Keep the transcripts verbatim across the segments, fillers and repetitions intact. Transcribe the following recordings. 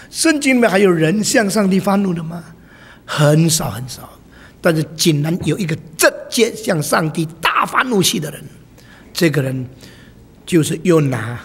圣经里面还有人向上帝发怒的吗？很少很少。但是竟然有一个直接向上帝大发怒气的人，这个人就是约拿。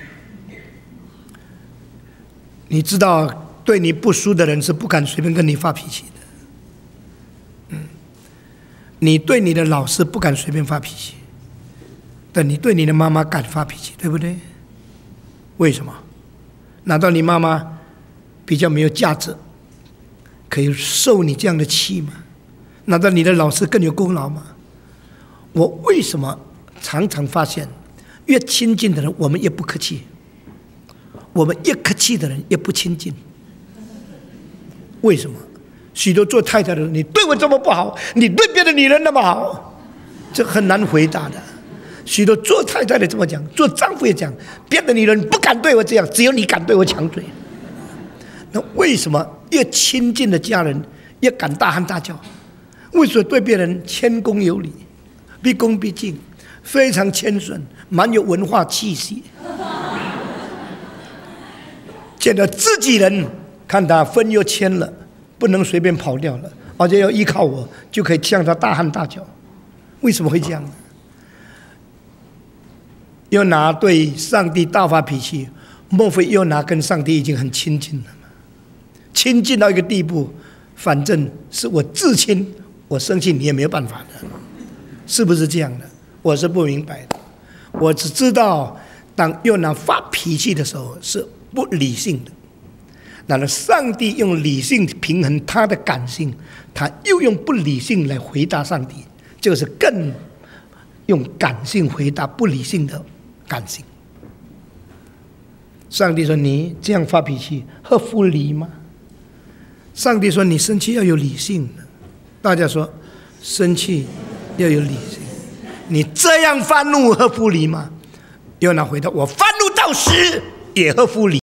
你知道，对你不淑的人是不敢随便跟你发脾气的。嗯，你对你的老师不敢随便发脾气，但你对你的妈妈敢发脾气，对不对？为什么？难道你妈妈比较没有价值，可以受你这样的气吗？难道你的老师更有功劳吗？我为什么常常发现，越亲近的人我们越不客气，我们越客气的人越不亲近？为什么？许多做太太的人，你对我这么不好，你对别的女人那么好，这很难回答的。许多做太太的这么讲，做丈夫也讲，别的女人不敢对我这样，只有你敢对我抢嘴。那为什么越亲近的家人越敢大喊大叫？为什么对别人谦恭有礼，毕恭毕敬，非常谦顺，蛮有文化气息？见到自己人，看他分又签了，不能随便跑掉了，而且要依靠我，就可以向他大喊大叫。为什么会这样呢？约拿对上帝大发脾气，莫非约拿跟上帝已经很亲近了吗？亲近到一个地步，反正是我至亲，我生气你也没有办法的，是不是这样的？我是不明白的。我只知道，当约拿发脾气的时候是不理性的，然后上帝用理性平衡他的感性，他又用不理性来回答上帝，这个是更用感性回答不理性的感性。上帝说：“你这样发脾气，合乎理吗？”上帝说：“你生气要有理性的。”大家说：“生气要有理性。”你这样发怒合乎理吗？约拿回答：“我发怒到死也合乎理。”